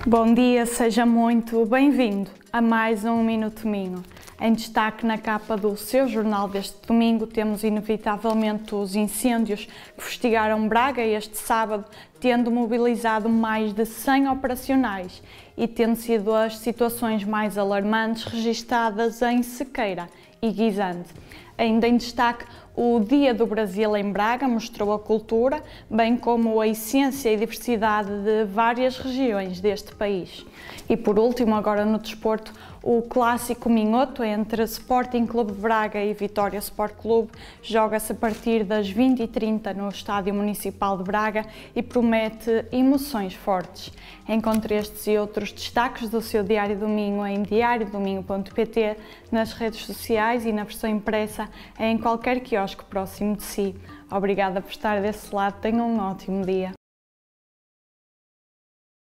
Bom dia, seja muito bem-vindo a mais um Minuto Minho. Em destaque na capa do seu jornal deste domingo temos inevitavelmente os incêndios que fustigaram Braga este sábado, tendo mobilizado mais de 100 operacionais e tendo sido as situações mais alarmantes registadas em Sequeira e Guisante. Ainda em destaque, o Dia do Brasil em Braga mostrou a cultura, bem como a essência e diversidade de várias regiões deste país. E por último, agora no desporto, o clássico minhoto entre Sporting Clube de Braga e Vitória Sport Clube joga-se a partir das 20h30 no Estádio Municipal de Braga e promete emoções fortes. Encontre estes e outros destaques do seu Diário do Minho em diariodominho.pt, nas redes sociais e na versão impressa em qualquer quiosque próximo de si. Obrigada por estar desse lado, tenham um ótimo dia.